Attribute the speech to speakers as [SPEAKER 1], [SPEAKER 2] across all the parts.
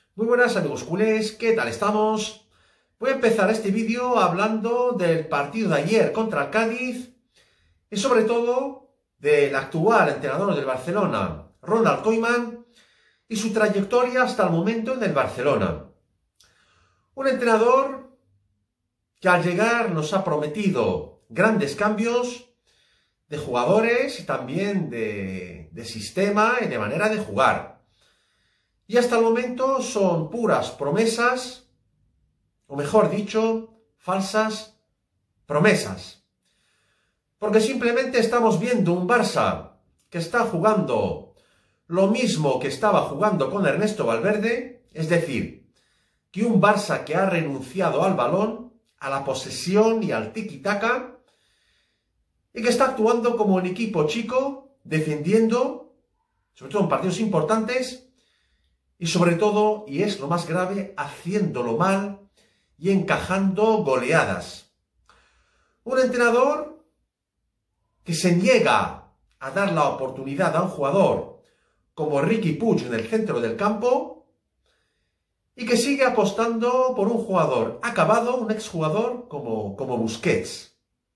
[SPEAKER 1] Muy buenas amigos culés, ¿qué tal estamos? Voy a empezar este vídeo hablando del partido de ayer contra el Cádiz y sobre todo del actual entrenador del Barcelona, Ronald Koeman, y su trayectoria hasta el momento en el Barcelona. Un entrenador que al llegar nos ha prometido grandes cambios de jugadores y también de sistema y de manera de jugar. Y hasta el momento son puras promesas, o mejor dicho, falsas promesas. Porque simplemente estamos viendo un Barça que está jugando lo mismo que estaba jugando con Ernesto Valverde, es decir, que un Barça que ha renunciado al balón, a la posesión y al tiki-taka, y que está actuando como un equipo chico, defendiendo, sobre todo en partidos importantes, y sobre todo, y es lo más grave, haciéndolo mal y encajando goleadas. Un entrenador que se niega a dar la oportunidad a un jugador como Riqui Puig en el centro del campo y que sigue apostando por un jugador acabado, un exjugador como Busquets.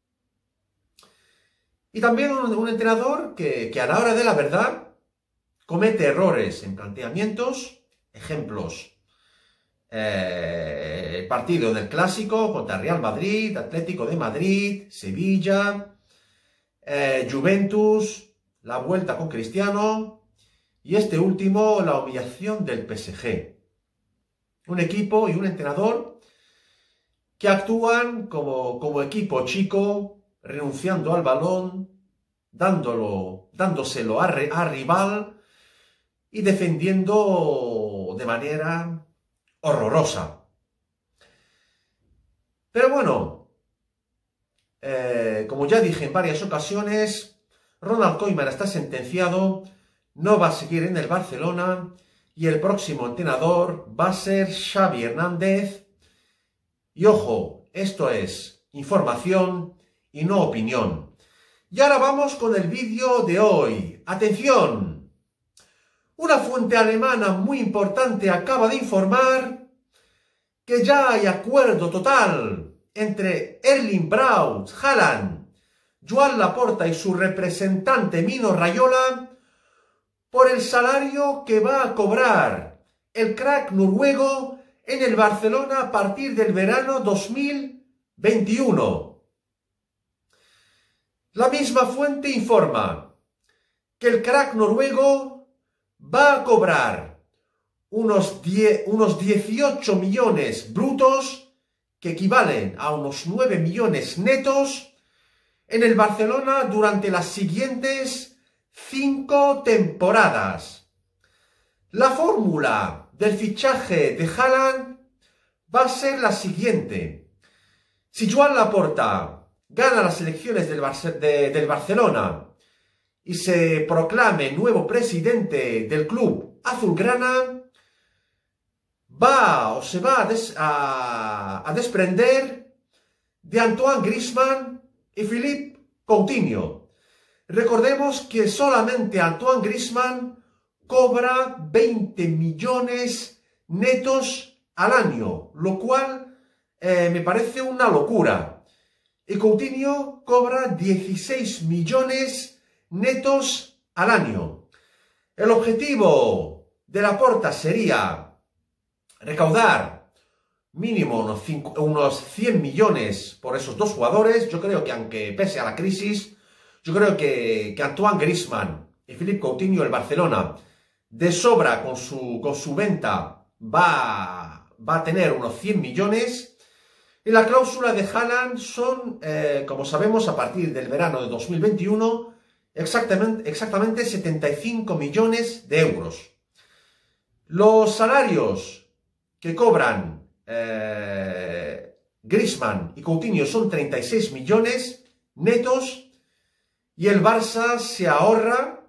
[SPEAKER 1] Y también un entrenador que a la hora de la verdad comete errores en planteamientos, ejemplos, el partido del Clásico contra Real Madrid, Atlético de Madrid, Sevilla, Juventus, la vuelta con Cristiano y este último, la humillación del PSG. Un equipo y un entrenador que actúan como equipo chico, renunciando al balón, dándoselo a rival y defendiendo de manera horrorosa. Pero bueno, como ya dije en varias ocasiones, Ronald Koeman está sentenciado, no va a seguir en el Barcelona y el próximo entrenador va a ser Xavi Hernández. Y ojo, esto es información y no opinión. Y ahora vamos con el vídeo de hoy. ¡Atención! Una fuente alemana muy importante acaba de informar que ya hay acuerdo total entre Erling Braut Haaland, Joan Laporta y su representante Mino Raiola por el salario que va a cobrar el crack noruego en el Barcelona a partir del verano 2021. La misma fuente informa que el crack noruego va a cobrar unos 18 millones brutos, que equivalen a unos 9 millones netos, en el Barcelona durante las siguientes 5 temporadas. La fórmula del fichaje de Haaland va a ser la siguiente. Si Joan Laporta gana las elecciones del Barcelona y se proclame nuevo presidente del club azulgrana, se va a desprender de Antoine Griezmann y Philippe Coutinho. Recordemos que solamente Antoine Griezmann cobra 20 millones netos al año, lo cual me parece una locura. Y Coutinho cobra 16 millones netos al año. El objetivo de Laporta sería recaudar mínimo unos 100 millones por esos dos jugadores. Yo creo que aunque pese a la crisis, yo creo que Antoine Griezmann y Philippe Coutinho, el Barcelona, de sobra con su venta va a tener unos 100 millones. Y la cláusula de Haaland son, como sabemos, a partir del verano de 2021, exactamente 75 millones de euros. Los salarios que cobran Griezmann y Coutinho son 36 millones netos y el Barça se ahorra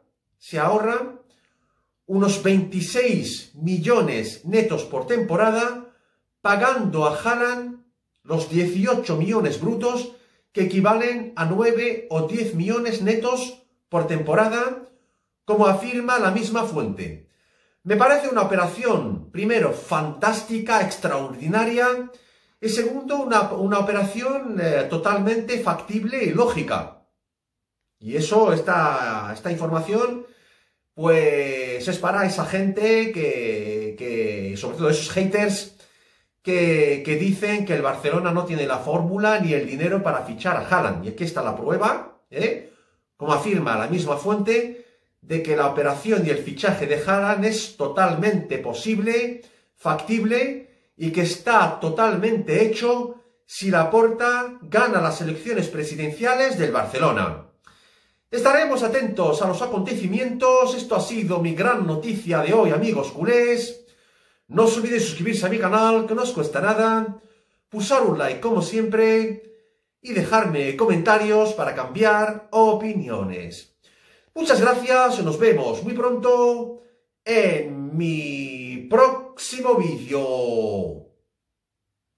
[SPEAKER 1] unos 26 millones netos por temporada, pagando a Haaland los 18 millones brutos, que equivalen a 9 o 10 millones netos por temporada, como afirma la misma fuente. Me parece una operación, primero, fantástica, extraordinaria, y segundo, una operación totalmente factible y lógica. Y eso, esta información, pues es para esa gente sobre todo esos haters, que dicen que el Barcelona no tiene la fórmula ni el dinero para fichar a Haaland. Y aquí está la prueba, como afirma la misma fuente, de que la operación y el fichaje de Haaland es totalmente posible, factible, y que está totalmente hecho si Laporta gana las elecciones presidenciales del Barcelona. Estaremos atentos a los acontecimientos. Esto ha sido mi gran noticia de hoy, amigos culés. No os olvidéis suscribirse a mi canal, que no os cuesta nada, pulsar un like como siempre y dejarme comentarios para cambiar opiniones. Muchas gracias, nos vemos muy pronto en mi próximo vídeo.